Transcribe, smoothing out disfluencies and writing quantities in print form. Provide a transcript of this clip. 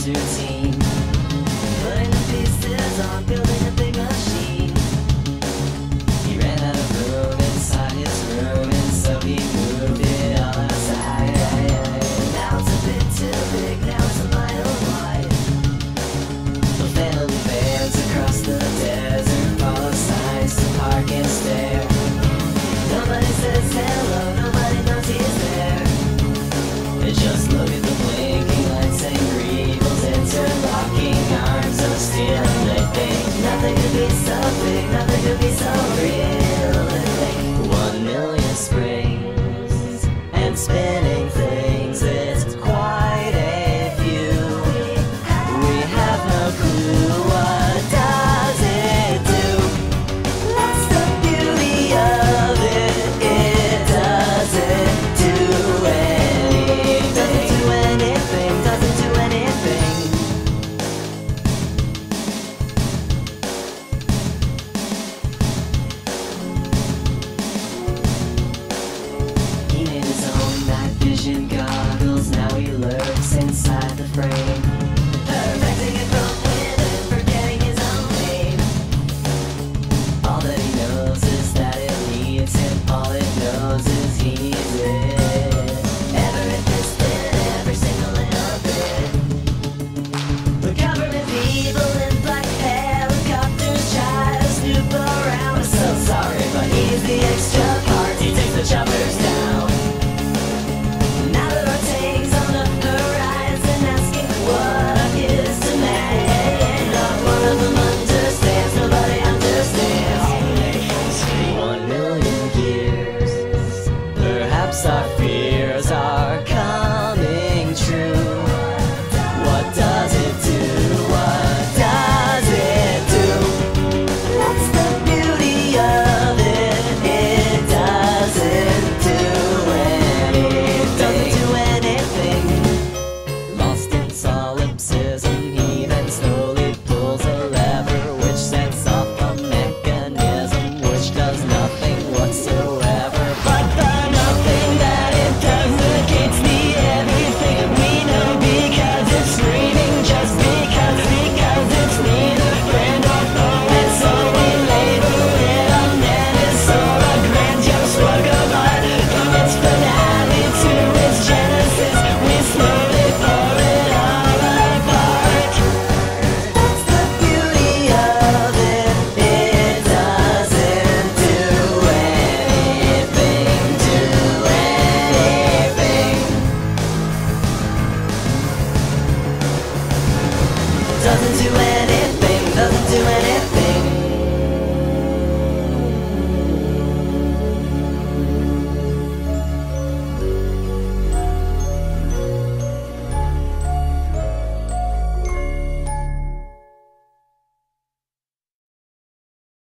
routine, putting the pieces on, building a big machine. He ran out of room inside his room, and so he moved it all outside. Now it's a bit too big, now it's a mile wide. The family vans across the desert follow signs to park and stare. Nobody says hello, nobody knows he's there. They just look at the blinking lights and greebles, interlocking arms of steel, and they think nothing could be so big, nothing could be so real. They think 1,000,000 springs and spinning things, it's quite a few. We have no clue, what does it do? That's the beauty of it, it doesn't do anything. Doesn't do anything, doesn't do anything. He made his own night vision goggles, now he lurks inside